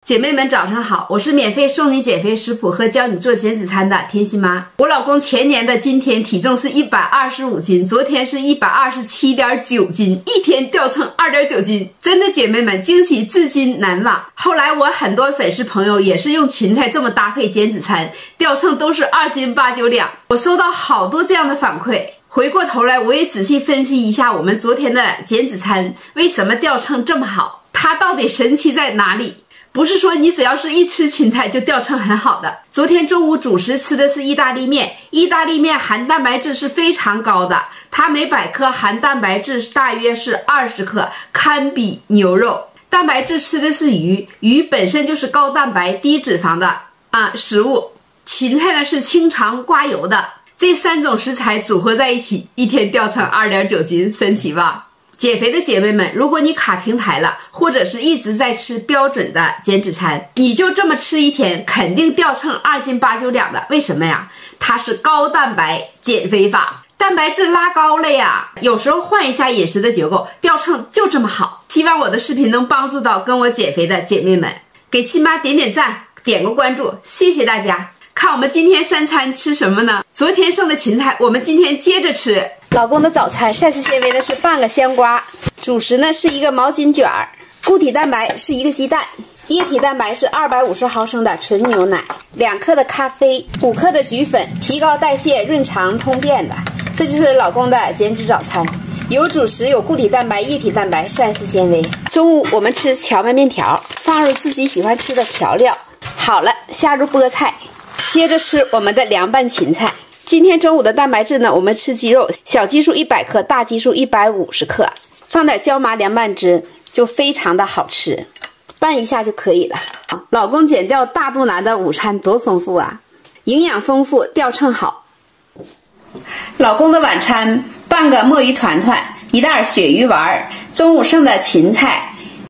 姐妹们早上好，我是免费送你减肥食谱和教你做减脂餐的甜心妈。我老公前年的今天体重是125斤，昨天是127.9斤，一天掉秤2.9斤，真的姐妹们惊喜至今难忘。后来我很多粉丝朋友也是用芹菜这么搭配减脂餐，掉秤都是2斤8、9两。我收到好多这样的反馈。回过头来，我也仔细分析一下我们昨天的减脂餐为什么掉秤这么好，它到底神奇在哪里？不是说你只要是一吃芹菜就掉秤很好的。昨天中午主食吃的是意大利面，意大利面含蛋白质是非常高的，它每100克含蛋白质大约是20克，堪比牛肉。蛋白质吃的是鱼，鱼本身就是高蛋白低脂肪的食物，芹菜呢是清肠刮油的，这3种食材组合在一起，一天掉秤2.9斤，神奇吧？减肥的姐妹们，如果你卡平台了，或者是一直在吃标准的减脂餐，你就这么吃一天，肯定掉秤2斤8、9两的。为什么呀？它是高蛋白减肥法，蛋白质拉高了呀。有时候换一下饮食的结构，掉秤就这么好。希望我的视频能帮助到跟我减肥的姐妹们，给新妈点点赞，点个关注，谢谢大家。看我们今天3餐吃什么呢？昨天剩的芹菜，我们今天接着吃。老公的早餐膳食纤维呢是半个香瓜，主食呢是一个毛巾卷儿，固体蛋白是1个鸡蛋，液体蛋白是250毫升的纯牛奶，2克的咖啡，5克的菊粉，提高代谢、润肠通便的。这就是老公的减脂早餐，有主食，有固体蛋白、液体蛋白、膳食纤维。中午我们吃荞麦面条，放入自己喜欢吃的调料。好了，下入菠菜，接着吃我们的凉拌芹菜。今天中午的蛋白质呢，我们吃鸡肉，小鸡数100克，大鸡数150克，放点椒麻凉拌汁，就非常的好吃，拌一下就可以了。老公减掉大肚腩的午餐多丰富啊，营养丰富，掉秤好。老公的晚餐，半个墨鱼团团，1袋鳕鱼丸，中午剩的芹菜，